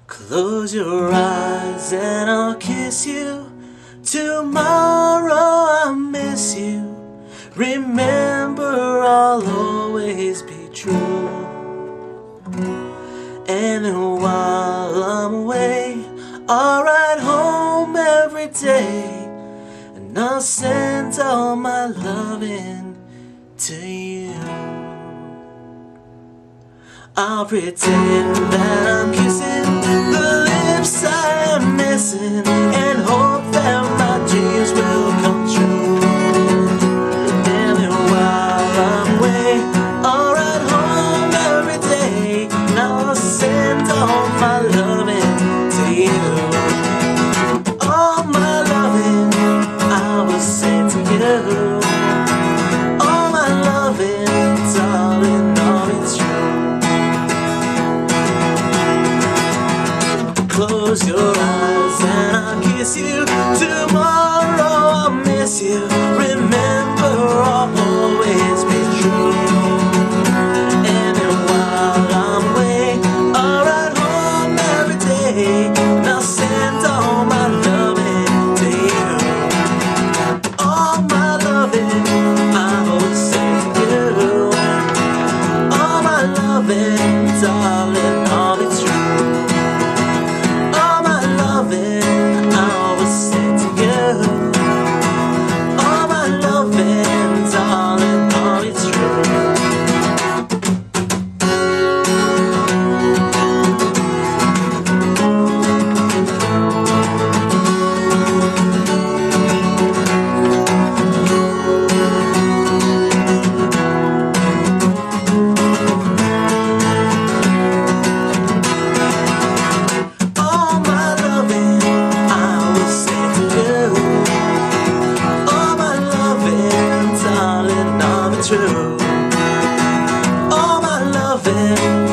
Close your eyes and I'll kiss you. Tomorrow I'll miss you. Remember, I'll always be true. And while I'm away, I'll ride home every day, and I'll send all my loving to you. I'll pretend that I'm kissing the lips I am missing, and hope that my dreams will come true. And while I'm away, I'll ride home every day, and I'll send all my loving to you. All my loving I will send to you. All my loving, darling, all it's true. Close your eyes and I'll kiss you. Tomorrow I'll miss you. Remember, I'll always be true. And while I'm away, I'll ride home every day, and I'll send all my loving to you. All my loving I will send to you. All my loving, darling, all it's true. True. All my loving